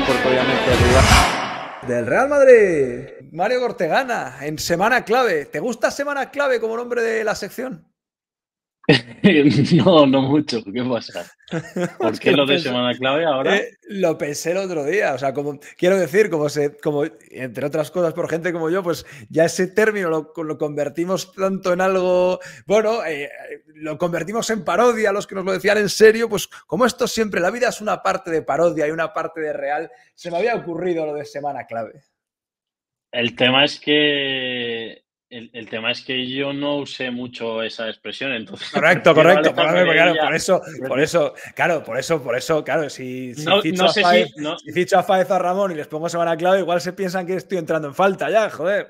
porque obviamente el rival del Real Madrid, Mario Cortegana, en semana clave. ¿Te gusta semana clave como nombre de la sección? No, no mucho. ¿Qué pasa? ¿Por Es que qué lo de semana clave ahora? lo pensé el otro día. O sea, como quiero decir, como entre otras cosas, por gente como yo, pues ya ese término lo convertimos tanto en algo. Bueno, lo convertimos en parodia, los que nos lo decían en serio. Pues como esto siempre, la vida es una parte de parodia y una parte de real, se me había ocurrido lo de semana clave. El tema es que el tema es que yo no usé mucho esa expresión, entonces Correcto, prefiero correcto. alejarme de Claro, ella. por eso, claro, si No, ficho no a sé Faez, si no, si ficho a Faez a Ramón y les pongo semana clave, igual se piensan que estoy entrando en falta ya, joder.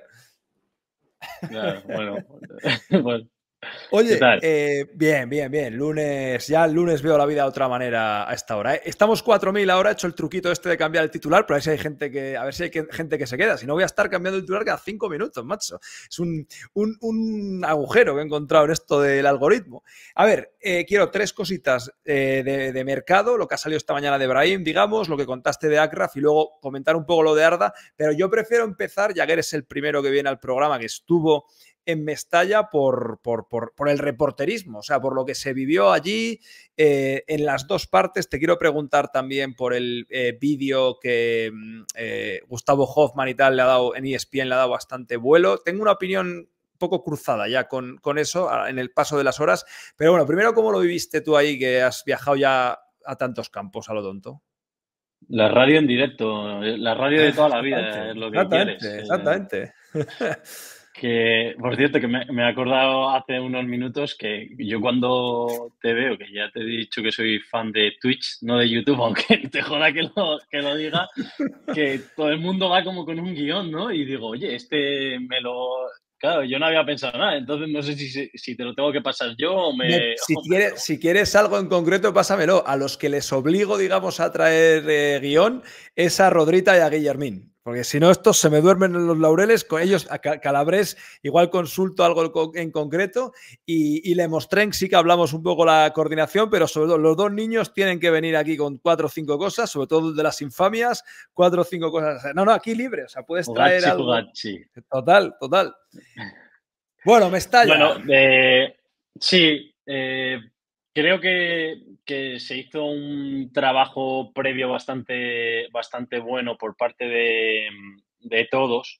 claro, bueno, pues, ¿qué Oye, tal? bien, bien, bien. Lunes, ya el lunes veo la vida de otra manera a esta hora. ¿Eh? Estamos 4.000 ahora, he hecho el truquito este de cambiar el titular, pero a ver si hay gente que, a ver si hay gente que se queda. Si no, voy a estar cambiando el titular cada 5 minutos, macho. Es un agujero que he encontrado en esto del algoritmo. A ver, quiero tres cositas de mercado, lo que ha salido esta mañana de Brahim, digamos, lo que contaste de Akraf y luego comentar un poco lo de Arda, pero yo prefiero empezar, ya que eres el primero que viene al programa, que estuvo en Mestalla por el reporterismo, o sea, por lo que se vivió allí en las dos partes. Te quiero preguntar también por el vídeo que Gustavo Hoffman y tal le ha dado en ESPN, le ha dado bastante vuelo. Tengo una opinión un poco cruzada ya con eso en el paso de las horas, pero bueno, primero, ¿cómo lo viviste tú ahí que has viajado ya a tantos campos a lo tonto? La radio en directo, la radio de toda la vida Exactamente, es lo que quieres. exactamente, exactamente. Que, por cierto, que me he acordado hace unos minutos que yo cuando te veo, que ya te he dicho que soy fan de Twitch, no de YouTube, aunque te joda que lo diga, que todo el mundo va como con un guión, ¿no? Y digo, oye, este me lo... Claro, yo no había pensado nada, entonces no sé si te lo tengo que pasar yo o Si o me quieres, pregunto. si quieres algo en concreto, pásamelo. A los que les obligo, digamos, a traer guión es a Rodrita y a Guillermín. Porque si no, estos se me duermen en los laureles. Con ellos, a Calabres, igual consulto algo en concreto. Y Le Mostren sí que hablamos un poco la coordinación, pero sobre todo los dos niños tienen que venir aquí con 4 o 5 cosas, sobre todo de las infamias, 4 o 5 cosas. No, no, aquí libre. O sea, puedes traer Fugachi, algo. Fugachi. Total, total. Bueno, Bueno, Mestalla. sí, creo que se hizo un trabajo previo bastante bueno por parte de todos.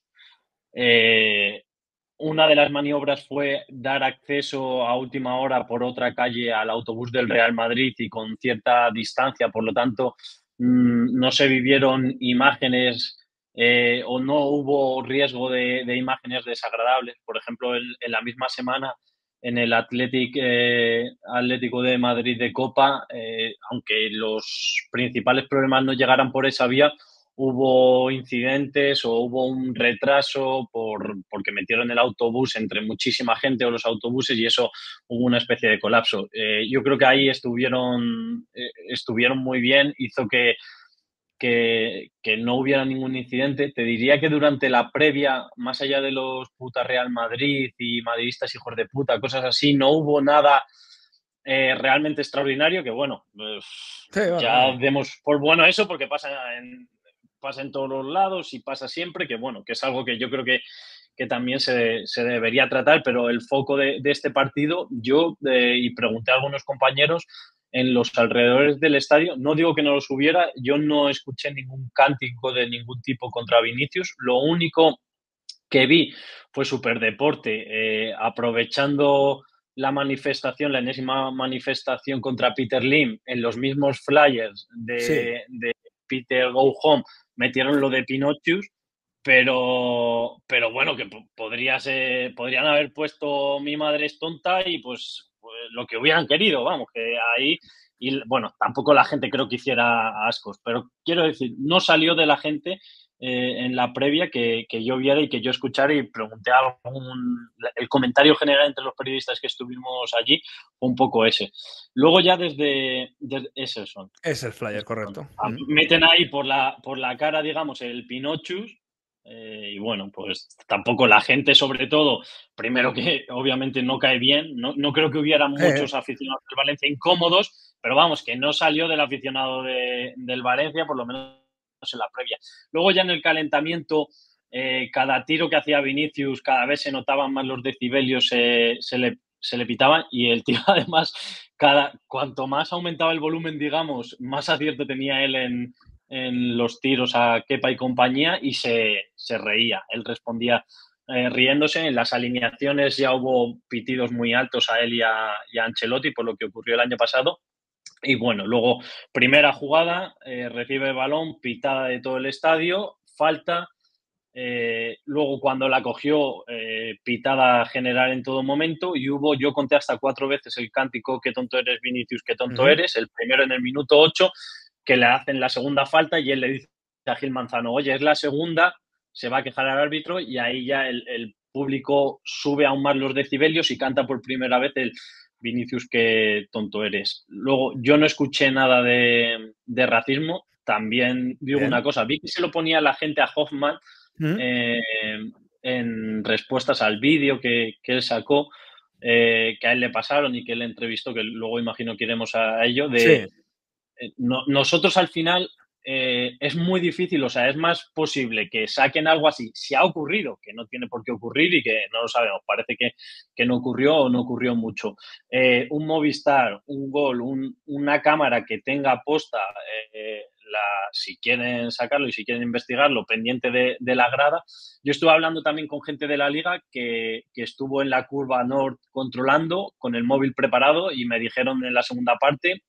Eh, una de las maniobras fue dar acceso a última hora por otra calle al autobús del Real Madrid y con cierta distancia, por lo tanto, no se vivieron imágenes o no hubo riesgo de imágenes desagradables. Por ejemplo, en la misma semana, en el Atlético de Madrid de Copa, aunque los principales problemas no llegaran por esa vía, hubo incidentes o hubo un retraso porque metieron el autobús entre muchísima gente o los autobuses y eso hubo una especie de colapso. Yo creo que ahí estuvieron muy bien, hizo que no hubiera ningún incidente. Te diría que durante la previa, más allá de los puta Real Madrid y madridistas hijos de puta, cosas así, no hubo nada realmente extraordinario, que bueno, Sí, bueno, ya bueno. demos por bueno eso porque pasa en todos los lados y pasa siempre, que bueno, que es algo que yo creo que también se debería tratar, pero el foco de este partido, y pregunté a algunos compañeros en los alrededores del estadio, no digo que no los hubiera, yo no escuché ningún cántico de ningún tipo contra Vinicius, lo único que vi fue Superdeporte, aprovechando la manifestación, la enésima manifestación contra Peter Lim, en los mismos flyers Sí. de Peter Go Home, metieron lo de Pinochus, pero bueno, que podrían haber puesto Mi madre es tonta y pues lo que hubieran querido, vamos, que ahí, y bueno, tampoco la gente creo que hiciera ascos, pero quiero decir, no salió de la gente en la previa que yo viera y que yo escuchara y pregunté el comentario general entre los periodistas que estuvimos allí fue un poco ese. Luego ya desde esos son. Es el flyer, correcto. Meten ahí por la cara, digamos, el Pinochus. Y bueno, pues tampoco la gente, sobre todo, primero que obviamente no cae bien, no creo que hubiera muchos aficionados del Valencia incómodos, pero vamos, que no salió del aficionado del Valencia, por lo menos en la previa. Luego ya en el calentamiento, cada tiro que hacía Vinicius, cada vez se notaban más los decibelios, se le pitaban y el tío además, cuanto más aumentaba el volumen, digamos, más acierto tenía él en los tiros a Kepa y compañía y se reía. Él respondía riéndose. En las alineaciones ya hubo pitidos muy altos a él y a Ancelotti por lo que ocurrió el año pasado. Y bueno, luego, primera jugada, recibe el balón, pitada de todo el estadio, falta. Luego, cuando la cogió, pitada general en todo momento. Y yo conté hasta 4 veces el cántico "qué tonto eres, Vinicius, qué tonto eres". El primero en el minuto 8, que le hacen la segunda falta y él le dice a Gil Manzano, oye, es la segunda, se va a quejar al árbitro y ahí ya el público sube aún más los decibelios y canta por primera vez el Vinicius, qué tonto eres. Luego, yo no escuché nada de racismo. También digo una Bien. cosa, vi que se lo ponía la gente a Hoffman Mm. en respuestas al vídeo que él sacó, que a él le pasaron y que él entrevistó, que luego imagino que iremos a ello, Sí. nosotros al final es muy difícil, o sea, es más posible que saquen algo así, si ha ocurrido, que no tiene por qué ocurrir y que no lo sabemos, parece que no ocurrió o no ocurrió mucho. Un Movistar, un gol, una cámara que tenga posta, si quieren sacarlo y si quieren investigarlo, pendiente de la grada. Yo estuve hablando también con gente de la liga que estuvo en la curva Nord controlando con el móvil preparado y me dijeron en la segunda parte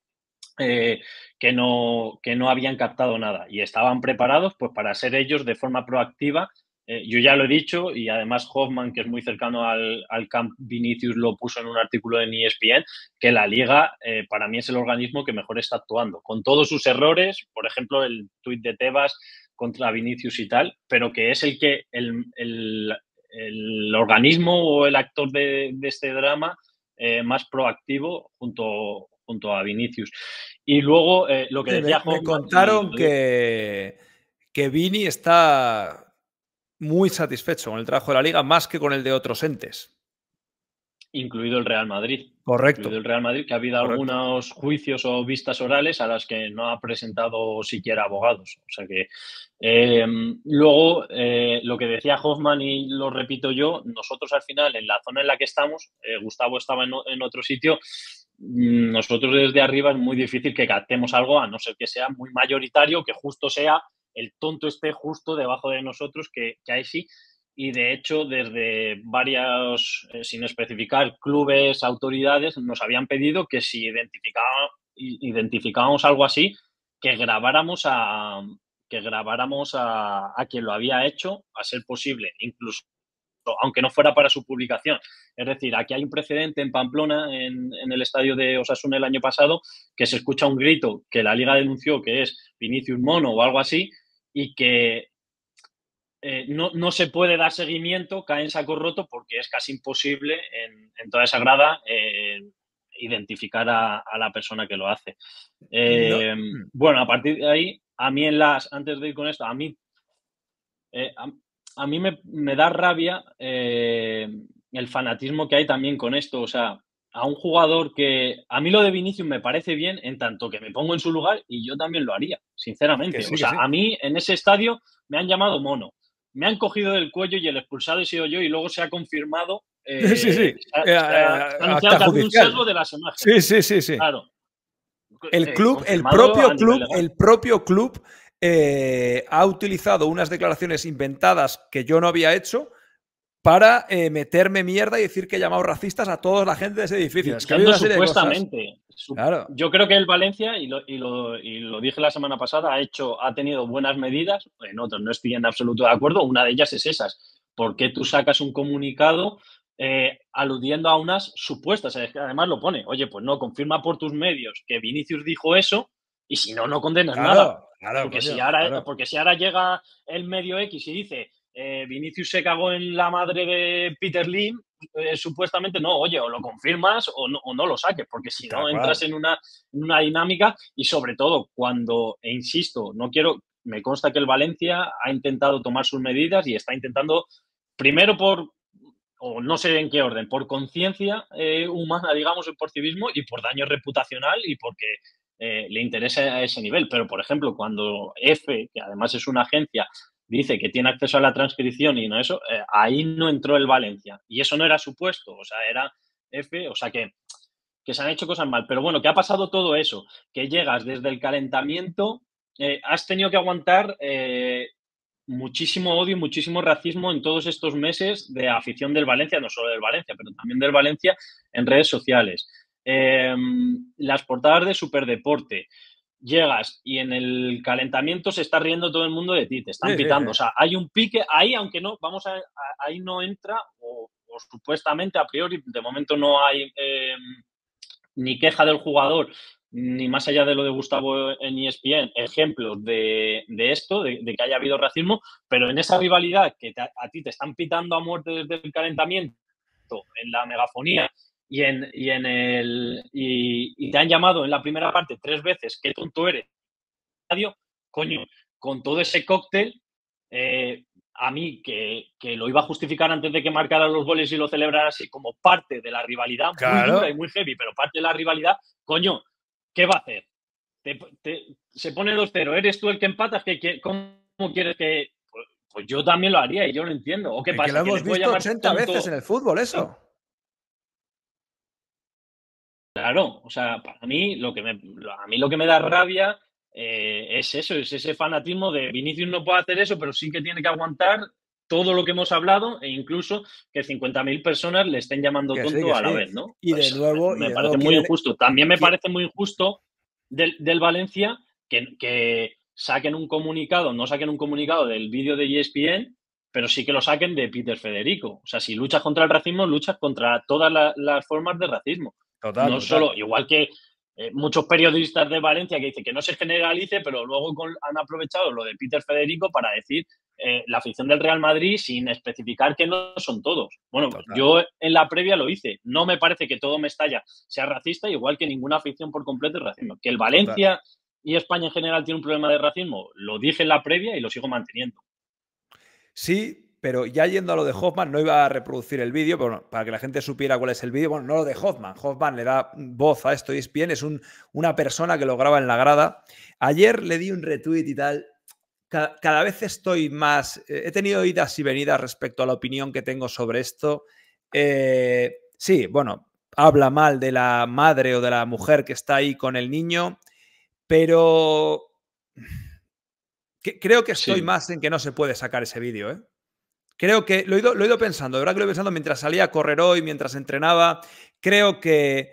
que no habían captado nada y estaban preparados pues para ser ellos de forma proactiva. Yo ya lo he dicho y además Hoffman, que es muy cercano al Camp Vinicius, lo puso en un artículo en ESPN, que la Liga para mí es el organismo que mejor está actuando, con todos sus errores, por ejemplo el tuit de Tebas contra Vinicius y tal, pero que es el organismo o el actor de este drama más proactivo junto a Vinicius. Y luego lo que Sí, decía me Hoffman, y contaron que Vini está muy satisfecho con el trabajo de la liga, más que con el de otros entes. incluido el Real Madrid. Correcto, Incluido el Real Madrid, que ha habido correcto. algunos juicios o vistas orales a las que no ha presentado siquiera abogados. O sea que luego lo que decía Hoffman, y lo repito yo, nosotros al final, en la zona en la que estamos, Gustavo estaba en otro sitio, nosotros desde arriba es muy difícil que captemos algo, a no ser que sea muy mayoritario, que justo sea el tonto esté justo debajo de nosotros, que ahí sí. Y de hecho, desde varios, sin especificar, clubes, autoridades, nos habían pedido que si identificábamos algo así, que grabáramos a quien lo había hecho, a ser posible, incluso aunque no fuera para su publicación. Es decir, aquí hay un precedente en Pamplona, en el estadio de Osasuna el año pasado, que se escucha un grito que la liga denunció que es Vinicius Mono o algo así, y que no se puede dar seguimiento, cae en saco roto porque es casi imposible en toda esa grada identificar a la persona que lo hace. No. Bueno, a partir de ahí, a mí antes de ir con esto, a mí me da rabia el fanatismo que hay también con esto. O sea, a un jugador que... A mí lo de Vinicius me parece bien en tanto que me pongo en su lugar y yo también lo haría, Que sinceramente. O sí, que sea, sí. a mí en ese estadio me han llamado mono, me han cogido del cuello y el expulsado he sido yo y luego se ha confirmado, Sí, sí. se ha anunciado Acta que había un sesgo judicial. de las imágenes. Sí, sí, sí, sí. Claro, El club, confirmado a nivel legal. el propio club ha utilizado unas declaraciones inventadas que yo no había hecho para meterme mierda y decir que he llamado racistas a toda la gente de ese edificio. Es que ha habido Diciendo una serie de cosas. supuestamente. Claro. Yo creo que el Valencia, y lo dije la semana pasada, ha tenido buenas medidas. En otros no estoy en absoluto de acuerdo. Una de ellas es esas. ¿Por qué tú sacas un comunicado aludiendo a unas supuestas? Es que además lo pone. Oye, pues no, confirma por tus medios que Vinicius dijo eso y si no, no condenas nada. Claro, claro, Porque coño, si ahora, claro. porque si ahora llega el medio X y dice Vinicius se cagó en la madre de Peter Lim, supuestamente no, oye, o lo confirmas o no lo saques, porque si Tal no cual. entras en una dinámica y sobre todo cuando, e insisto, no quiero, me consta que el Valencia ha intentado tomar sus medidas y está intentando, primero o no sé en qué orden, por conciencia humana, digamos, por civismo y por daño reputacional y porque le interese a ese nivel. Pero, por ejemplo, cuando F, que además es una agencia, dice que tiene acceso a la transcripción y no eso, ahí no entró el Valencia. Y eso no era supuesto, o sea, era F, o sea que se han hecho cosas mal. Pero bueno, que ha pasado todo eso, que llegas desde el calentamiento, has tenido que aguantar muchísimo odio y muchísimo racismo en todos estos meses de afición del Valencia, no solo del Valencia, pero también del Valencia en redes sociales. Las portadas de Superdeporte. Llegas y en el calentamiento se está riendo todo el mundo de ti, te están Sí, sí, pitando. O sí. sea, hay un pique ahí, aunque no, ahí no entra, o supuestamente a priori, de momento no hay ni queja del jugador, ni más allá de lo de Gustavo en ESPN, ejemplos de esto, de que haya habido racismo, pero en esa rivalidad que a ti te están pitando a muerte desde el calentamiento, en la megafonía y te han llamado en la primera parte 3 veces, qué tonto eres, coño, con todo ese cóctel, a mí que lo iba a justificar antes de que marcara los goles y lo celebrara así como parte de la rivalidad, muy dura y Claro. muy heavy, pero parte de la rivalidad, coño, ¿qué va a hacer? Se pone 2-0, ¿eres tú el que empatas? ¿Cómo quieres que...? Pues yo también lo haría y yo lo entiendo. ¿O qué Que lo pasa? ¿Que le hemos puedo visto llamar 80 veces tonto? en el fútbol, eso. Claro, o sea, para mí a mí lo que me da rabia es eso, es ese fanatismo de Vinicius no puede hacer eso, pero sí que tiene que aguantar todo lo que hemos hablado e incluso que 50.000 personas le estén llamando Que tonto a la sí. vez, ¿no? Y de Pues nuevo, y me de parece nuevo muy quieren. injusto. También me qui- parece muy injusto del Valencia que saquen un comunicado, no saquen un comunicado del vídeo de ESPN, pero sí que lo saquen de Peter Federico. O sea, si luchas contra el racismo, luchas contra todas las formas de racismo. Total, No total. solo, igual que muchos periodistas de Valencia que dicen que no se generalice, pero luego han aprovechado lo de Peter Federico para decir la afición del Real Madrid sin especificar que no son todos. Bueno, Total. yo en la previa lo hice. No me parece que todo Mestalla sea racista, igual que ninguna afición por completo es racismo. Que el Total. Valencia y España en general tiene un problema de racismo, lo dije en la previa y lo sigo manteniendo. Sí, pero ya yendo a lo de Hoffman, no iba a reproducir el vídeo, pero bueno, para que la gente supiera cuál es el vídeo. Bueno, no lo de Hoffman. Hoffman le da voz a esto y es bien, es una persona que lo graba en la grada. Ayer le di un retweet y tal. Cada vez estoy más. He tenido idas y venidas respecto a la opinión que tengo sobre esto. Sí, bueno, habla mal de la madre o de la mujer que está ahí con el niño, pero creo que estoy Sí, más en que no se puede sacar ese vídeo, ¿eh? Creo que lo he ido pensando, de verdad que lo he ido pensando mientras salía a correr hoy, mientras entrenaba. Creo que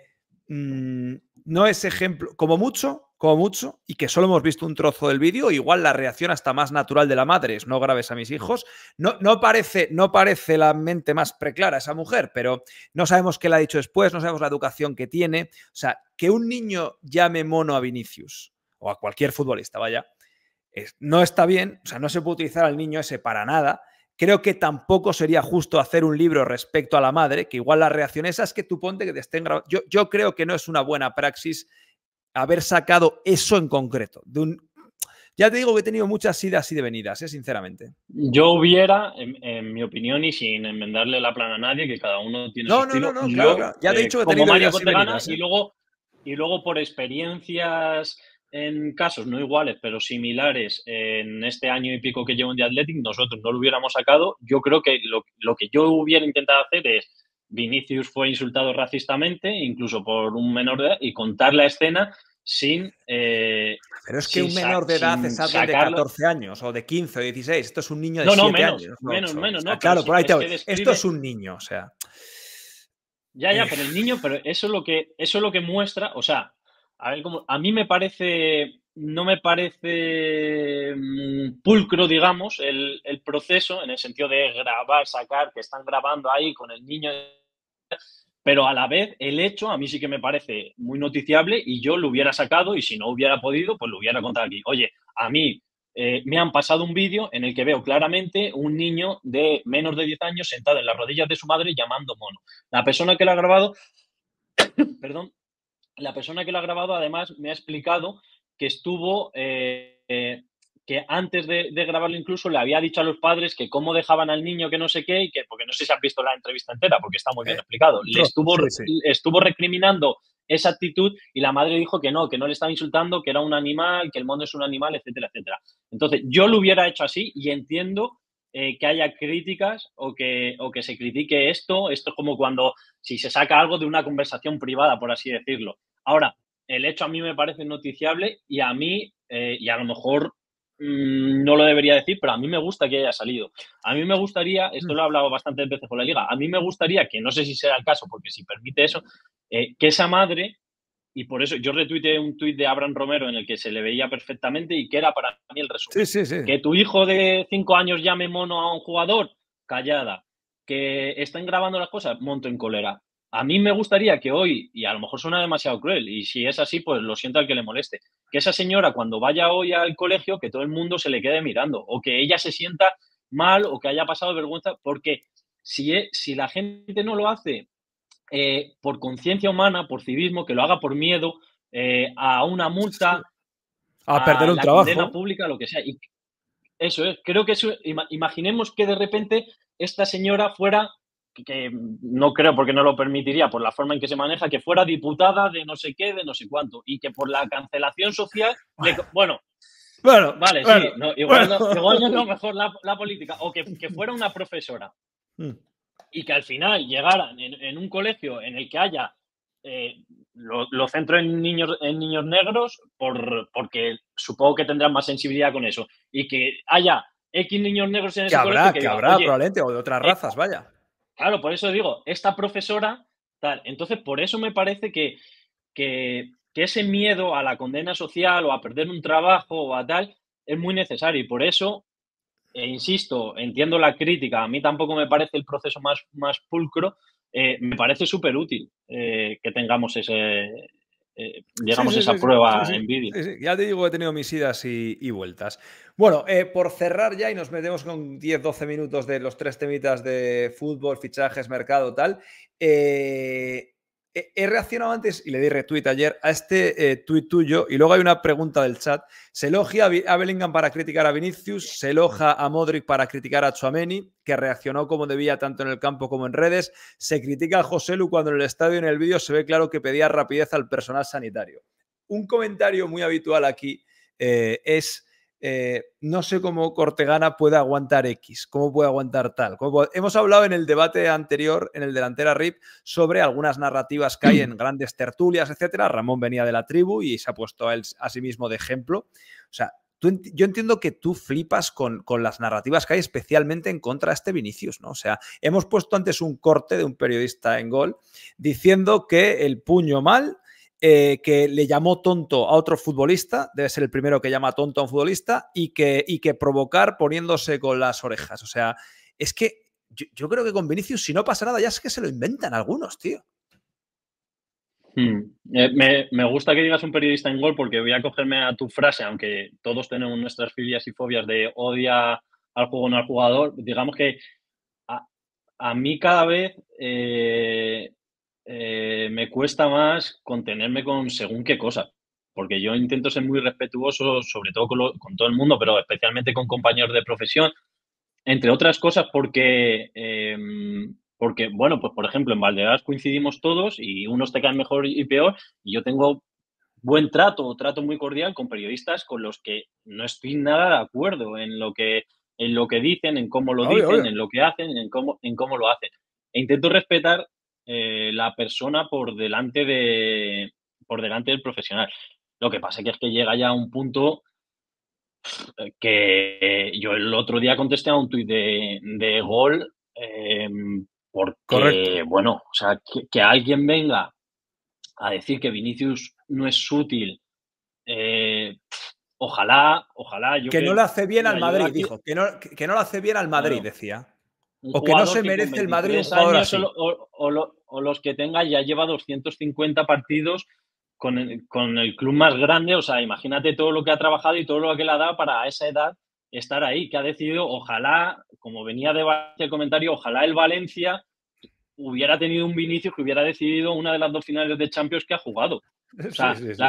no es ejemplo, como mucho, y que solo hemos visto un trozo del vídeo, igual la reacción hasta más natural de la madre es no grabes a mis hijos. No parece la mente más preclara esa mujer, pero no sabemos qué le ha dicho después, no sabemos la educación que tiene. O sea, que un niño llame mono a Vinicius o a cualquier futbolista, vaya, no está bien, o sea, no se puede utilizar al niño ese para nada. Creo que tampoco sería justo hacer un libro respecto a la madre, que igual la reacción esa es que tú ponte que te estén grabando. Yo creo que no es una buena praxis haber sacado eso en concreto. Ya te digo que he tenido muchas idas y de venidas, sinceramente. yo hubiera, en mi opinión y sin enmendarle la plana a nadie, que cada uno tiene su estilo, No, claro, yo, claro. Ya te he dicho que he como tenido Mario idas y Cotegana, venidas. y luego por experiencias en casos no iguales, pero similares en este año y pico que llevo en The Athletic, nosotros no lo hubiéramos sacado. Yo creo que lo que yo hubiera intentado hacer es Vinicius fue insultado racistamente, incluso por un menor de edad, y contar la escena sin, Pero es que un menor de edad es sin alguien de sacarla. 14 años o de 15 o 16. Esto es un niño de No, no, 7 años, menos, no menos, 8. O menos, sea, no, pero claro, sí, por ahí te es voy. que Esto es describe. un niño, o sea. Ya, pero el niño, pero eso es lo que muestra, o sea, a ver cómo, a mí me parece, no me parece pulcro, digamos, el proceso, en el sentido de grabar, sacar, que están grabando ahí con el niño, pero a la vez el hecho a mí sí que me parece muy noticiable y yo lo hubiera sacado y si no hubiera podido, pues lo hubiera contado aquí. Oye, a mí me han pasado un vídeo en el que veo claramente un niño de menos de 10 años sentado en las rodillas de su madre llamando mono. La persona que lo ha grabado, perdón, la persona que lo ha grabado además me ha explicado que estuvo, que antes de grabarlo incluso le había dicho a los padres que cómo dejaban al niño que no sé qué, y que, porque no sé si han visto la entrevista entera, porque está muy bien explicado, le Un trozo, estuvo, sí, sí. estuvo recriminando esa actitud, y la madre dijo que no le estaba insultando, que era un animal, que el mono es un animal, etcétera, etcétera. Entonces, yo lo hubiera hecho así y entiendo que haya críticas o que se critique esto. Esto es como cuando si se saca algo de una conversación privada, por así decirlo. Ahora, el hecho a mí me parece noticiable y a mí, y a lo mejor no lo debería decir, pero a mí me gusta que haya salido. A mí me gustaría, esto lo he hablado bastantes veces con la Liga, a mí me gustaría, que no sé si será el caso, porque si permite eso, que esa madre, y por eso yo retuiteé un tuit de Abraham Romero en el que se le veía perfectamente y que era para mí el Sí, resumen. sí, sí. Que tu hijo de 5 años llame mono a un jugador, callada. Que estén grabando las cosas, monto en cólera. A mí me gustaría que hoy, y a lo mejor suena demasiado cruel, y si es así, pues lo siento al que le moleste, que esa señora cuando vaya hoy al colegio, que todo el mundo se le quede mirando, o que ella se sienta mal, o que haya pasado vergüenza, porque si la gente no lo hace por conciencia humana, por civismo, que lo haga por miedo, a una multa, A perder a un la trabajo. condena pública, lo que sea. Y eso es, creo que eso, imaginemos que de repente esta señora fuera, que no creo porque no lo permitiría por la forma en que se maneja, que fuera diputada de no sé qué, de no sé cuánto, y que por la cancelación social, bueno, Bueno, vale, bueno, sí, no, bueno. igual no es lo mejor la política, o que fuera una profesora Mm. y que al final llegaran en un colegio en el que haya lo centro en niños negros porque supongo que tendrán más sensibilidad con eso y que haya X niños negros en ese colegio que Que diga, habrá oye, probablemente, o de otras razas, vaya. claro, por eso digo, esta profesora, tal. Entonces, por eso me parece que ese miedo a la condena social o a perder un trabajo o a tal es muy necesario y por eso insisto, entiendo la crítica, a mí tampoco me parece el proceso más pulcro, me parece súper útil que tengamos Sí, digamos, sí, esa sí, sí, sí, prueba sí, en vídeo. sí, sí. Ya te digo que he tenido mis idas y vueltas. Bueno, por cerrar ya y nos metemos con 10-12 minutos de los tres temitas de fútbol, fichajes, mercado, tal. He reaccionado antes y le di retweet ayer a este tuit tuyo y luego hay una pregunta del chat. Se elogia a Bellingham para criticar a Vinicius, se elogia a Modric para criticar a Tchouaméni, que reaccionó como debía tanto en el campo como en redes. Se critica a Joselu cuando en el estadio y en el vídeo se ve claro que pedía rapidez al personal sanitario. Un comentario muy habitual aquí es no sé cómo Cortegana puede aguantar X, cómo puede aguantar tal. Hemos hablado en el debate anterior, en el delantera RIP, sobre algunas narrativas que hay en grandes tertulias, etcétera. Ramón venía de la tribu y se ha puesto a él a sí mismo de ejemplo. O sea, yo entiendo que tú flipas con las narrativas que hay, especialmente en contra de este Vinicius, ¿no? O sea, hemos puesto antes un corte de un periodista en Gol diciendo que el puño mal, que le llamó tonto a otro futbolista, debe ser el primero que llama tonto a un futbolista, y que provocar poniéndose con las orejas. O sea, es que yo creo que con Vinicius, si no pasa nada, ya es que se lo inventan algunos, tío. Me gusta que digas un periodista en Gol porque voy a cogerme a tu frase, aunque todos tenemos nuestras filias y fobias de odia al juego no al jugador. Digamos que a mí cada vez me cuesta más contenerme con según qué cosa, porque yo intento ser muy respetuoso, sobre todo con todo el mundo, pero especialmente con compañeros de profesión, entre otras cosas porque, bueno, pues por ejemplo, en Valderas coincidimos todos y unos te caen mejor y peor, y yo tengo buen trato muy cordial con periodistas con los que no estoy nada de acuerdo en lo que dicen, en cómo lo Obvio, dicen, obvio. en lo que hacen, en cómo lo hacen. E intento respetar la persona por delante del profesional. Lo que pasa que es que llega ya a un punto que yo el otro día contesté a un tuit de Gol Correcto. porque, bueno, o sea, que alguien venga a decir que Vinicius no es útil, ojalá, yo Que no le que, hace bien al mira, yo Madrid, aquí, dijo. Que no le hace bien al Madrid, claro, decía. un O que no jugador se que con merece el Madrid un 23 jugador años así. o los que tenga ya lleva 250 partidos con el club más grande, o sea, imagínate todo lo que ha trabajado y todo lo que le ha dado para a esa edad estar ahí, que ha decidido, ojalá, como venía de Valencia el comentario, ojalá el Valencia hubiera tenido un Vinicius que hubiera decidido una de las dos finales de Champions que ha jugado. O Sí, sea, sí, sí.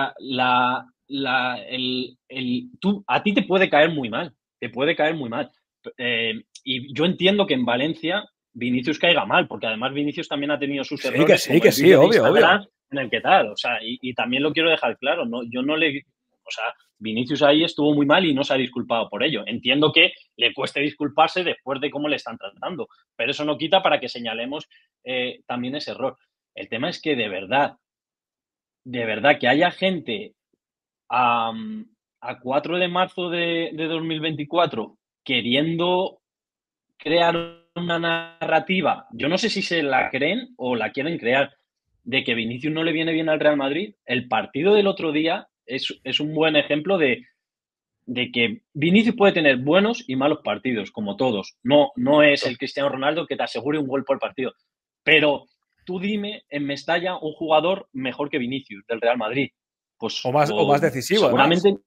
a ti te puede caer muy mal, te puede caer muy mal. Y yo entiendo que en Valencia Vinicius caiga mal, porque además Vinicius también ha tenido sus errores, como Que el sí, vídeo de obvio, Instagram, obvio. en el que tal. O sea, y también lo quiero dejar claro, ¿no? Yo no le. O sea, Vinicius ahí estuvo muy mal y no se ha disculpado por ello. Entiendo que le cueste disculparse después de cómo le están tratando, pero eso no quita para que señalemos también ese error. El tema es que de verdad, que haya gente a, a 4 de marzo de 2024 queriendo crear una narrativa, yo no sé si se la creen o la quieren crear, de que Vinicius no le viene bien al Real Madrid. El partido del otro día es un buen ejemplo de que Vinicius puede tener buenos y malos partidos, como todos. No es el Cristiano Ronaldo que te asegure un gol por partido. Pero tú dime en Mestalla un jugador mejor que Vinicius del Real Madrid. O Pues más decisivo, además. seguramente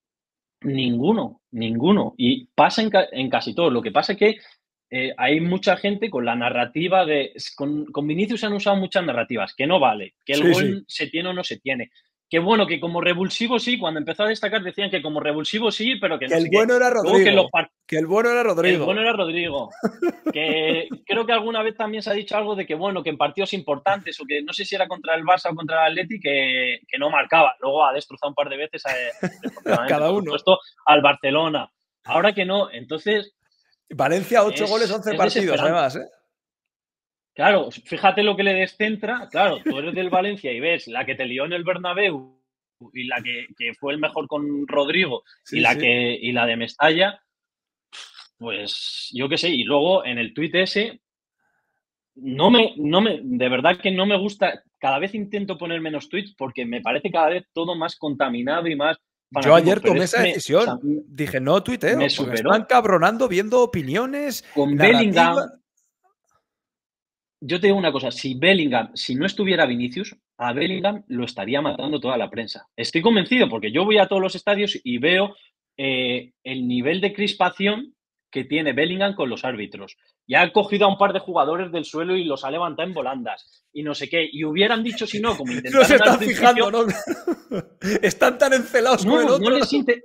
ninguno. Y pasa en casi todo. Lo que pasa es que hay mucha gente con la narrativa de. Con Vinicius se han usado muchas narrativas, que no vale, que el Sí, sí. gol se tiene o no se tiene. Que bueno, que como revulsivo sí, cuando empezó a destacar decían que como revulsivo sí, pero que Que no el sé qué. bueno era Luego que Rodrigo. Que el bueno era el Rodrigo. bueno era Rodrigo. Que creo que alguna vez también se ha dicho algo de que, bueno, que en partidos importantes, o que no sé si era contra el Barça o contra el Atleti, que no marcaba. Luego ha destrozado un par de veces, deportivamente, Cada por uno. supuesto, al Barcelona. Ahora que no, entonces Valencia, 8 goles, 11 es partidos, desesperante. además, ¿eh? Claro, fíjate lo que le descentra. Claro, tú eres del Valencia y ves la que te lió en el Bernabéu y la que fue el mejor con Rodrigo Sí, sí. y la de Mestalla, pues yo qué sé. Y luego en el tuit ese, de verdad que no me gusta. Cada vez intento poner menos tweets porque me parece cada vez todo más contaminado y más Yo fanatismo. ayer Pero tomé es que esa o sea, decisión. Dije, no me tuiteo, porque me están superó cabronando viendo opiniones, con narrativa. Bellingham. Yo te digo una cosa, si no estuviera Vinicius, a Bellingham lo estaría matando toda la prensa. Estoy convencido porque yo voy a todos los estadios y veo el nivel de crispación que tiene Bellingham con los árbitros. Ya ha cogido a un par de jugadores del suelo y los ha levantado en volandas y no sé qué. Y hubieran dicho si no, como No se intentaron al están fijando, principio, ¿no? Están tan encelados con el no otro. les inter-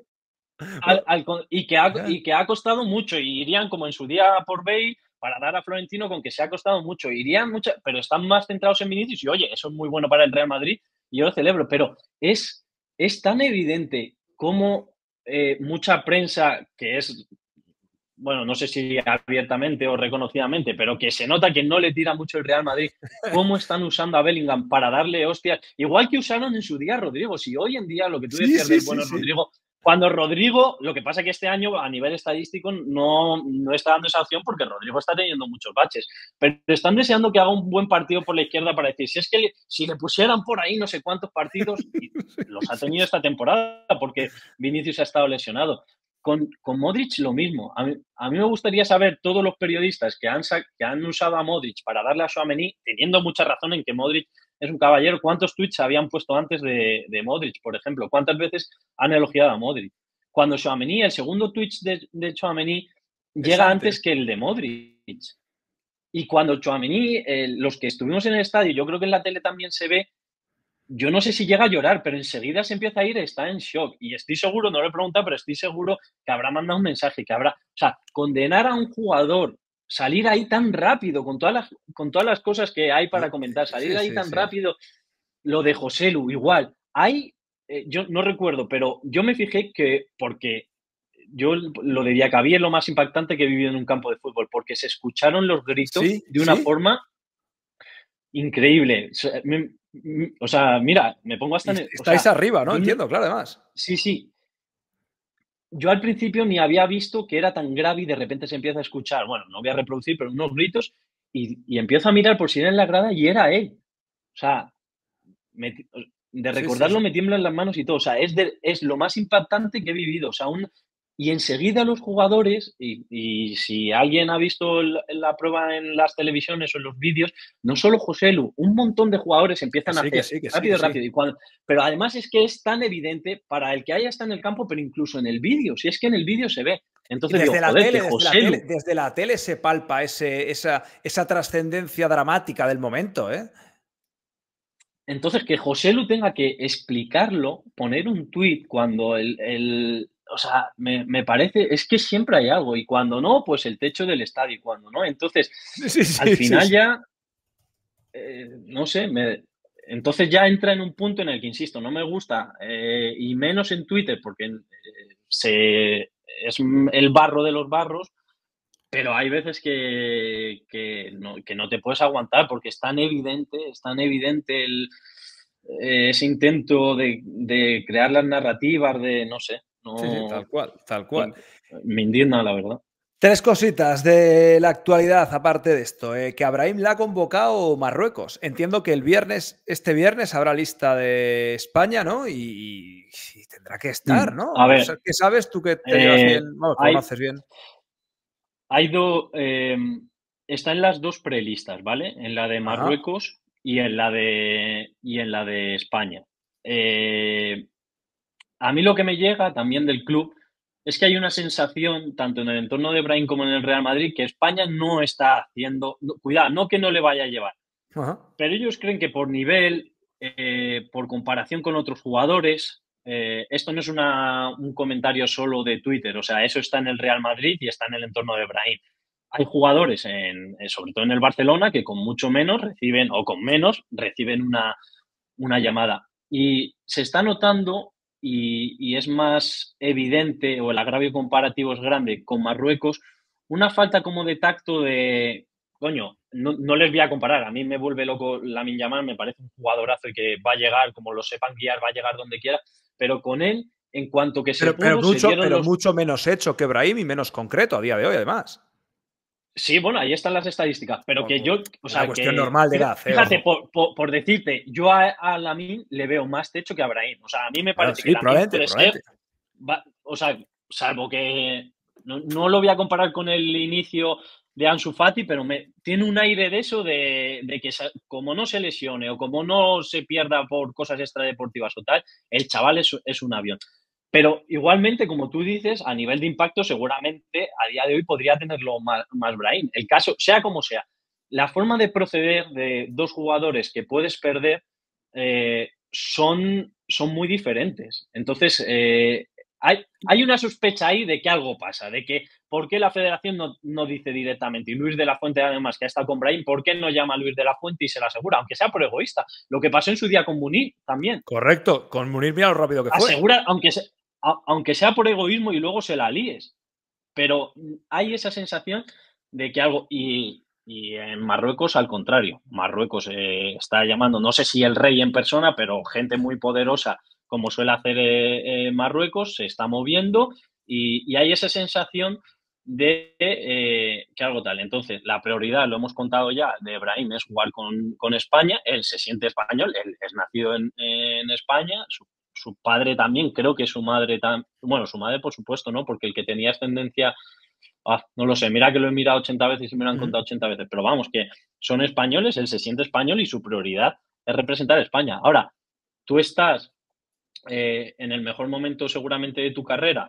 y que ha costado mucho. Y irían como en su día por Bale para dar a Florentino con que se ha costado mucho. Irían mucho, pero están más centrados en Vinicius y oye, eso es muy bueno para el Real Madrid y yo lo celebro. Pero es tan evidente como mucha prensa que es, bueno, no sé si abiertamente o reconocidamente, pero que se nota que no le tira mucho el Real Madrid, cómo están usando a Bellingham para darle hostias, igual que usaron en su día a Rodrigo. Si hoy en día lo que tú Sí, decías sí, del sí, bueno sí. Rodrigo, cuando Rodrigo, lo que pasa es que este año a nivel estadístico no está dando esa opción porque Rodrigo está teniendo muchos baches, pero están deseando que haga un buen partido por la izquierda para decir, si es que si le pusieran por ahí no sé cuántos partidos, y los ha tenido esta temporada porque Vinicius ha estado lesionado. Con Modric lo mismo. A mí me gustaría saber todos los periodistas que han usado a Modric para darle a Tchouaméni, teniendo mucha razón en que Modric es un caballero, ¿cuántos tweets habían puesto antes de Modric, por ejemplo? ¿Cuántas veces han elogiado a Modric? Cuando Tchouaméni, el segundo tweet de Tchouaméni Es llega antes. antes que el de Modric. Y cuando Tchouaméni, los que estuvimos en el estadio, yo creo que en la tele también se ve, yo no sé si llega a llorar, pero enseguida se empieza a ir, está en shock. Y estoy seguro, no lo he preguntado, pero estoy seguro que habrá mandado un mensaje, que habrá. O sea, condenar a un jugador, salir ahí tan rápido, con todas las cosas que hay para comentar, salir Sí, ahí sí, tan sí. rápido, lo de Joselu, igual. Hay, yo no recuerdo, pero yo me fijé que, porque yo lo de Diacabí es lo más impactante que he vivido en un campo de fútbol, porque se escucharon los gritos Sí, de una sí. forma increíble. O sea, mira, me pongo hasta. Y O estáis sea, arriba, ¿no? yo no, Entiendo, claro, además. sí, sí. Yo al principio ni había visto que era tan grave y de repente se empieza a escuchar, bueno, no voy a reproducir, pero unos gritos y empiezo a mirar por si era en la grada y era él. O sea, me- de Sí, sí, sí. recordarlo me tiemblan las manos y todo. O sea, es lo más impactante que he vivido. O sea, y enseguida los jugadores, y si alguien ha visto la prueba en las televisiones o en los vídeos, no solo José Lu, un montón de jugadores Que empiezan a sí, que hacer sí, que sí, que rápido, sí. rápido. Pero además es que es tan evidente para el que haya estado en el campo, pero incluso en el vídeo, si es que en el vídeo se ve. Y Entonces digo, joder, que José Lu. desde la tele se palpa esa trascendencia dramática del momento, ¿eh? Entonces, que José Lu tenga que explicarlo, poner un tuit cuando o sea, me parece, es que siempre hay algo, y cuando no, pues el techo del estadio, y cuando no, entonces, Sí, al sí, sí, final sí. ya, no sé, entonces ya entra en un punto en el que, insisto, no me gusta, y menos en Twitter, porque es el barro de los barros, pero hay veces que no te puedes aguantar porque es tan evidente ese intento de crear las narrativas, de no sé, Sí, sí, no, tal cual, tal cual. me indigna, la verdad. Tres cositas de la actualidad, aparte de esto. Que Abraham la ha convocado Marruecos. Entiendo que este viernes habrá lista de España, ¿no? Y tendrá que estar, ¿no? A O ver, sea, ¿qué sabes tú que te llevas bien? eh, Bueno, que hay, conoces bien. hay dos, está en las dos prelistas, ¿vale? En la de Ajá. Marruecos y en la de España. Eh, A mí lo que me llega también del club es que hay una sensación, tanto en el entorno de Brahim como en el Real Madrid, que España no está haciendo, cuidado, no que no le vaya a llevar, Ajá. pero ellos creen que por nivel, por comparación con otros jugadores, esto no es un comentario solo de Twitter, o sea, eso está en el Real Madrid y está en el entorno de Brahim. Hay jugadores, sobre todo en el Barcelona, que con mucho menos reciben, o con menos, reciben una llamada. Y se está notando, y es más evidente, o el agravio comparativo es grande con Marruecos, una falta como de tacto de, coño, no les voy a comparar, a mí me vuelve loco Lamine Yamal, me parece un jugadorazo y que va a llegar, como lo sepan guiar, va a llegar donde quiera, pero con él, en cuanto que se Pero pudo, se dieron pero los... mucho menos hecho que Brahim y menos concreto a día de hoy, además. Sí, bueno, ahí están las estadísticas, pero que yo, o Una sea, cuestión que normal de edad, fíjate, ojo. por decirte, yo a Lamine le veo más techo que a Brahim. O sea, a mí me Bueno, parece que sí, Lamine probablemente, puede ser, probablemente. o sea, salvo que no lo voy a comparar con el inicio de Ansu Fati, pero tiene un aire de eso, de que como no se lesione o como no se pierda por cosas extradeportivas o tal, el chaval es un avión. Pero igualmente, como tú dices, a nivel de impacto, seguramente a día de hoy podría tenerlo más Brahim. El caso, sea como sea, la forma de proceder de dos jugadores que puedes perder, son muy diferentes. Entonces, hay una sospecha ahí de que algo pasa, de que por qué la federación no dice directamente, y Luis de la Fuente, además, que ha estado con Brahim, ¿por qué no llama a Luis de la Fuente y se lo asegura? Aunque sea por egoísta. Lo que pasó en su día con Munir también. Correcto. Con Munir, mira lo rápido que fue. Asegura, aunque sea por egoísmo y luego se la líes. Pero hay esa sensación de que algo. Y en Marruecos, al contrario. Marruecos está llamando, no sé si el rey en persona, pero gente muy poderosa, como suele hacer Marruecos, se está moviendo y hay esa sensación de que algo tal. Entonces, la prioridad, lo hemos contado ya, de Brahim es jugar con España. Él se siente español, él es nacido en España, su padre también, creo que su madre también, bueno, su madre por supuesto, ¿no? Porque el que tenía ascendencia, no lo sé, mira que lo he mirado 80 veces y me lo han Ujú. contado 80 veces, pero vamos, que son españoles, él se siente español y su prioridad es representar a España. Ahora, tú estás en el mejor momento seguramente de tu carrera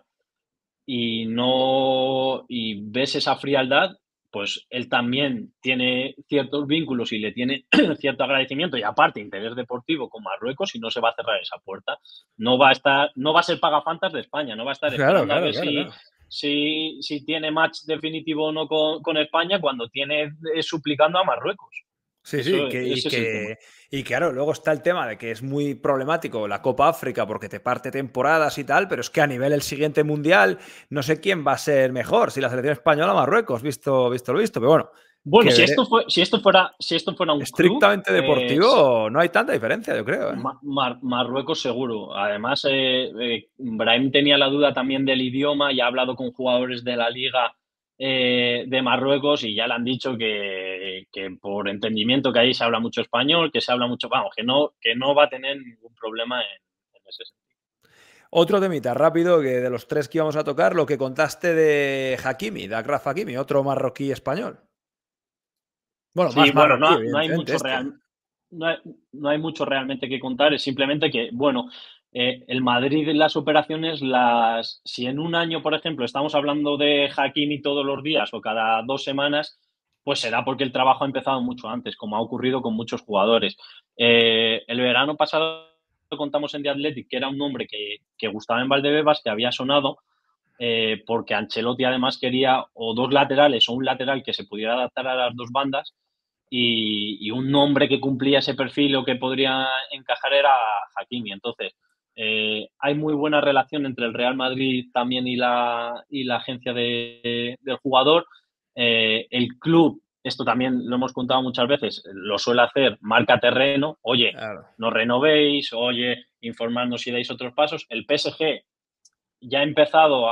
y ves esa frialdad, pues él también tiene ciertos vínculos y le tiene cierto agradecimiento y aparte interés deportivo con Marruecos y no se va a cerrar esa puerta. No va a ser pagafantas de España, no va a estar Claro, esperando a claro, ver claro, si, claro. si tiene match definitivo o no con España cuando tiene suplicando a Marruecos. Sí, sí, Ese es el tema. y claro, luego está el tema de que es muy problemático la Copa África porque te parte temporadas y tal, pero es que a nivel el siguiente mundial no sé quién va a ser mejor, si la selección española o Marruecos, visto lo visto, pero bueno, Bueno, que veré. si esto fuera un club, Estrictamente deportivo no hay tanta diferencia, yo creo, ¿eh? Marruecos seguro. Además, Brahim tenía la duda también del idioma y ha hablado con jugadores de la liga de Marruecos y ya le han dicho que por entendimiento que ahí se habla mucho español, que se habla mucho, vamos, que no va a tener ningún problema en ese sentido. Otro temita rápido que de los tres que íbamos a tocar, lo que contaste de Hakimi, de Achraf Hakimi, otro marroquí español. Bueno, Sí, más bueno, marroquí, no hay evidentemente, mucho este. no hay mucho realmente que contar, es simplemente que, bueno, el Madrid en las operaciones, si en un año, por ejemplo, estamos hablando de Hakimi todos los días o cada 2 semanas, pues será porque el trabajo ha empezado mucho antes, como ha ocurrido con muchos jugadores. El verano pasado contamos en The Athletic que era un nombre que gustaba en Valdebebas, que había sonado, porque Ancelotti además quería o dos laterales o un lateral que se pudiera adaptar a las dos bandas y un nombre que cumplía ese perfil o que podría encajar era Hakimi. Entonces, hay muy buena relación entre el Real Madrid también y la agencia del jugador. El club, esto también lo hemos contado muchas veces, lo suele hacer, marca terreno, oye, Claro. no renovéis, oye, informadnos si dais otros pasos. El PSG ya ha empezado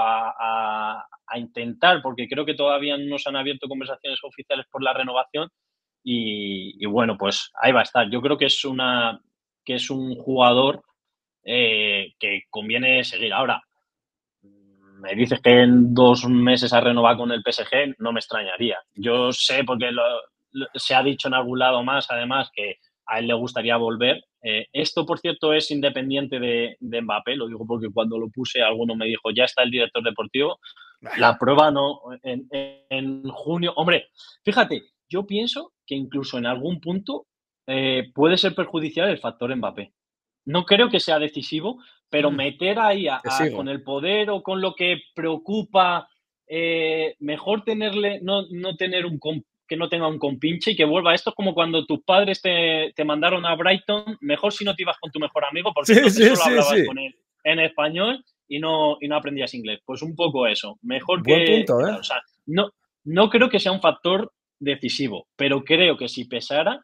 a intentar, porque creo que todavía no se han abierto conversaciones oficiales por la renovación, y bueno, pues ahí va a estar. Yo creo que que es un jugador que conviene seguir. Ahora, me dices que en 2 meses ha renovado con el PSG, no me extrañaría. Yo sé, porque se ha dicho en algún lado más, además, que a él le gustaría volver. Esto, por cierto, es independiente de Mbappé, lo digo porque cuando lo puse, alguno me dijo, ya está el director deportivo. La prueba no, en junio. Hombre, fíjate, yo pienso que incluso en algún punto puede ser perjudicial el factor Mbappé. No creo que sea decisivo, pero Mm, meter ahí te sigo. con el poder o con lo que preocupa, mejor tenerle, no tener que no tenga un compinche y que vuelva. Esto es como cuando tus padres te mandaron a Brighton, mejor si no te ibas con tu mejor amigo, porque Sí, entonces sí, solo sí, hablabas sí. con él en español y no aprendías inglés. Pues un poco eso. Mejor Buen punto, que ¿eh? tal. O sea, no creo que sea un factor decisivo, pero creo que si pesara,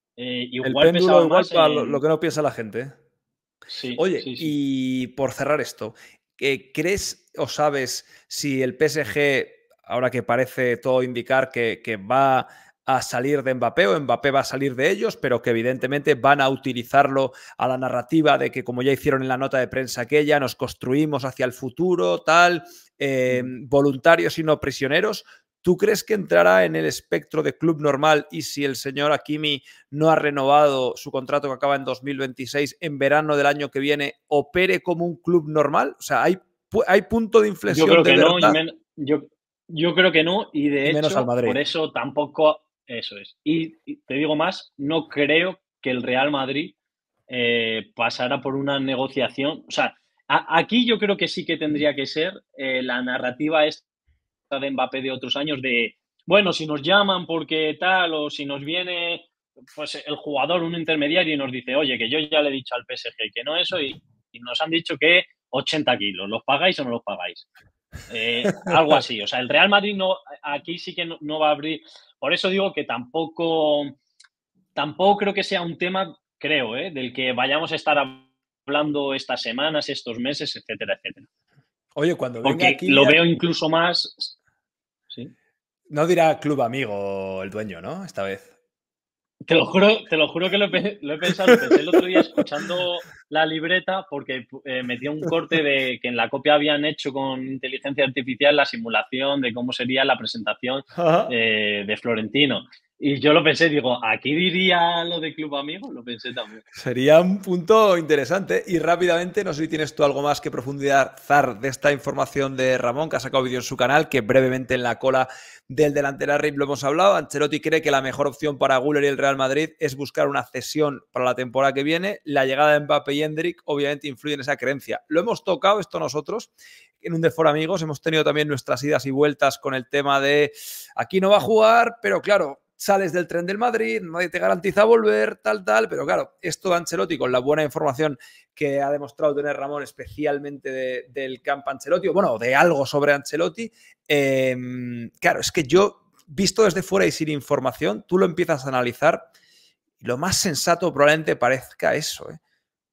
El igual péndulo pesaba igual más para lo en. que no piensa la gente, ¿eh? Sí, Oye, sí, sí. y por cerrar esto, ¿crees o sabes si el PSG, ahora que parece todo indicar que va a salir de Mbappé o Mbappé va a salir de ellos, pero que evidentemente van a utilizarlo a la narrativa de que, como ya hicieron en la nota de prensa aquella, nos construimos hacia el futuro, tal, voluntarios y no prisioneros? ¿Tú crees que entrará en el espectro de club normal y si el señor Hakimi no ha renovado su contrato que acaba en 2026, en verano del año que viene, opere como un club normal? O sea, ¿hay punto de Yo inflexión creo de que no, verdad? yo creo que no, y de Y menos al hecho, Madrid. por eso tampoco, eso es. Y te digo más, no creo que el Real Madrid pasara por una negociación. O sea, aquí yo creo que sí que tendría que ser la narrativa esta de Mbappé de otros años de, bueno, si nos llaman porque tal, o si nos viene pues el jugador, un intermediario, y nos dice, oye, que yo ya le he dicho al PSG que no eso, y nos han dicho que 80 kilos, ¿los pagáis o no los pagáis? Algo así. O sea, el Real Madrid no, aquí sí que no va a abrir. Por eso digo que tampoco creo que sea un tema, creo, del que vayamos a estar hablando estas semanas, estos meses, etcétera, etcétera. Oye, cuando venga Porque aquí, lo veo incluso más. Sí. no dirá club amigo el dueño, ¿no? Esta vez. Te lo juro que lo he pensado, lo pensé el otro día escuchando la libreta porque metía un corte de que en la copia habían hecho con inteligencia artificial la simulación de cómo sería la presentación de Florentino. Y yo lo pensé, digo, ¿aquí diría lo de Club Amigo? Lo pensé también. Sería un punto interesante. Y rápidamente, no sé si tienes tú algo más que profundizar de esta información de Ramón, que ha sacado vídeo en su canal, que brevemente en la cola del delantero RIP lo hemos hablado. Ancelotti cree que la mejor opción para Güler y el Real Madrid es buscar una cesión para la temporada que viene. La llegada de Mbappé y Endrick obviamente influye en esa creencia. Lo hemos tocado esto nosotros en un de For Amigos. Hemos tenido también nuestras idas y vueltas con el tema de aquí no va a jugar, pero claro, sales del tren del Madrid, nadie te garantiza volver, tal, pero claro, esto de Ancelotti, con la buena información que ha demostrado tener Ramón, especialmente del campo Ancelotti, o bueno, de algo sobre Ancelotti, claro, es que yo, visto desde fuera y sin información, tú lo empiezas a analizar y lo más sensato probablemente parezca eso, ¿eh?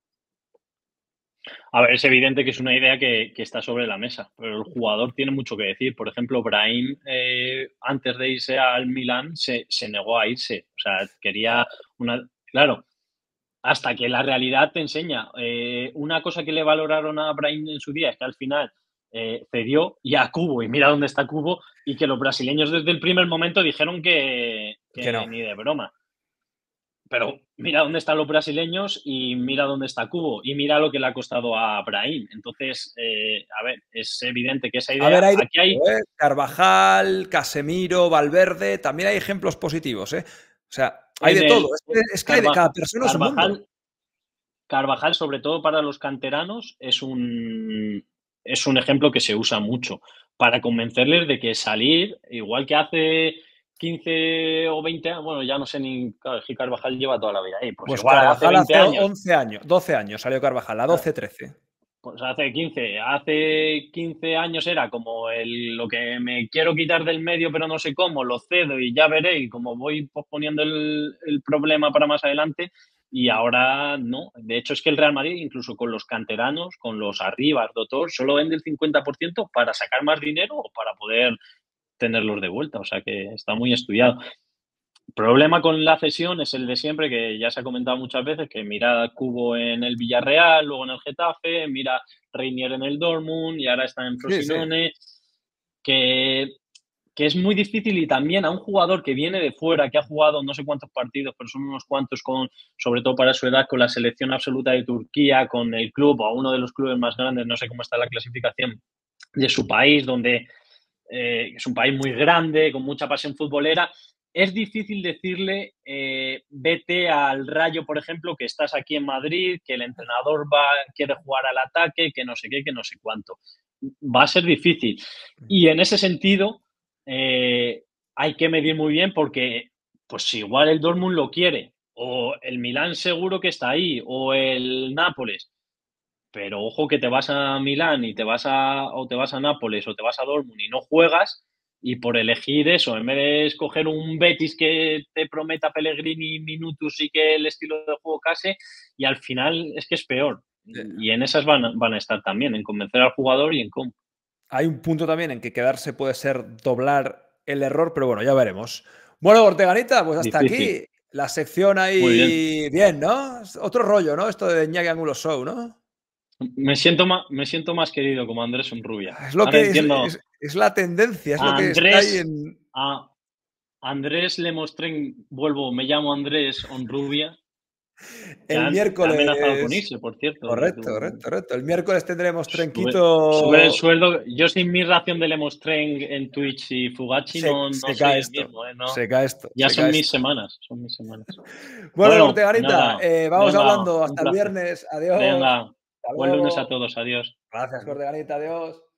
A ver, es evidente que es una idea que está sobre la mesa, pero el jugador tiene mucho que decir. Por ejemplo, Brahim, antes de irse al Milan, se negó a irse. O sea, quería una. Claro, hasta que la realidad te enseña. Una cosa que le valoraron a Brahim en su día es que al final cedió y a Cubo, y mira dónde está Cubo, y que los brasileños desde el primer momento dijeron Que que no. ni de broma. Pero mira dónde están los brasileños y mira dónde está Cubo y mira lo que le ha costado a Brahim. Entonces, a ver, es evidente que esa A ver, idea, hay de aquí hay. todo, ¿eh? Carvajal, Casemiro, Valverde, también hay ejemplos positivos, ¿eh? O sea, hay de En todo. el Es que hay de cada persona es un mundo. Carvajal, Carvajal, sobre todo para los canteranos, es un ejemplo que se usa mucho para convencerles de que salir, igual que hace 15 o 20 años, bueno, ya no sé ni, claro, Gil Carvajal lleva toda la vida ahí, pues Pues igual hace Carvajal 20 hace años. 11 años, 12 años salió Carvajal, a 12-13. Pues hace 15 años era como lo que me quiero quitar del medio, pero no sé cómo, lo cedo y ya veré, y como voy posponiendo el problema para más adelante, y ahora no. De hecho, es que el Real Madrid, incluso con los canteranos, con los Arribas, Doctor, solo vende el 50% para sacar más dinero o para poder tenerlos de vuelta. O sea que está muy estudiado. El problema con la cesión es el de siempre, que ya se ha comentado muchas veces, que mira Cubo en el Villarreal, luego en el Getafe, mira Reinier en el Dortmund y ahora está en Sí, sí. Frosinone, que, que es muy difícil, y también a un jugador que viene de fuera, que ha jugado no sé cuántos partidos, pero son unos cuantos, sobre todo para su edad, con la selección absoluta de Turquía, con el club o uno de los clubes más grandes, no sé cómo está la clasificación de su país, donde es un país muy grande, con mucha pasión futbolera. Es difícil decirle, vete al Rayo, por ejemplo, que estás aquí en Madrid, que el entrenador quiere jugar al ataque, que no sé qué, que no sé cuánto. Va a ser difícil. Y en ese sentido, hay que medir muy bien, porque pues si igual el Dortmund lo quiere, o el Milán seguro que está ahí, o el Nápoles, pero ojo que te vas a Milán y te vas a Nápoles o te vas a Dortmund y no juegas, y por elegir eso, en vez de escoger un Betis que te prometa Pellegrini minutos y que el estilo de juego case, y al final es que es peor. Y en esas van a estar también, en convencer al jugador y en cómo. Hay un punto también en que quedarse puede ser doblar el error, pero bueno, ya veremos. Bueno, Orteganita, pues hasta Difícil. aquí la sección Muy bien. ahí bien, ¿no? Otro rollo, ¿no? Esto de Iñaki Angulo Show, ¿no? Me siento más querido como Andrés Onrubia. Es lo Ahora que entiendo es la tendencia, es lo a que está ahí Andrés, en. a Andrés le mostré, me llamo Andrés Onrubia, El que ha amenazado con miércoles. irse, por cierto, de Correcto, correcto, tu. correcto. El miércoles tendremos Sube el Trenquito. sueldo. Yo sin mi ración de Lemostren en Twitch y Fugachi no Se soy cae el esto. mismo, ¿eh? No. Se cae esto. Ya Se cae son mis esto. semanas, son mis semanas. Bueno, Bueno, Orteganita, nada, vamos venga, hablando. un Hasta el placer. viernes. Adiós. Venga, Hasta buen lunes a luego. todos, adiós. Gracias, Orteganita. Adiós.